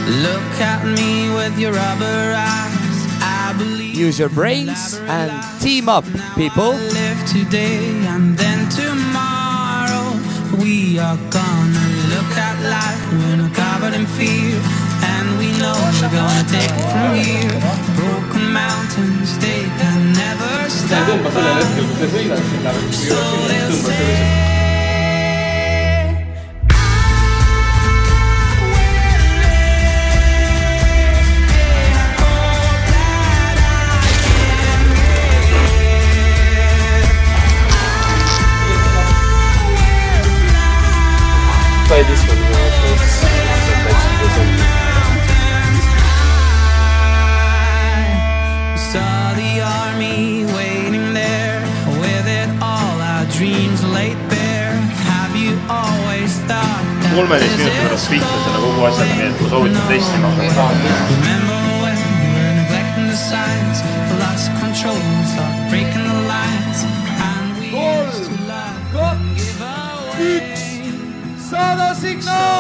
Look at me with your rubber eyes. I believe. Use your brains and team up, people. Live today and then tomorrow. We are gonna look at life when we're covered in fear. And we know we're gonna take it from here. Broken mountains, they can never stop us. So they'll say try this one also. Saw the army waiting there with it all our dreams laid bare. Have you always thought that 13 minuti pärast Vita selle kogu asjaga, nii et ma soovitan testima. Remember when we were neglecting the signs, lost control and start breaking the lines, and we used to love and give away. Sada signaal!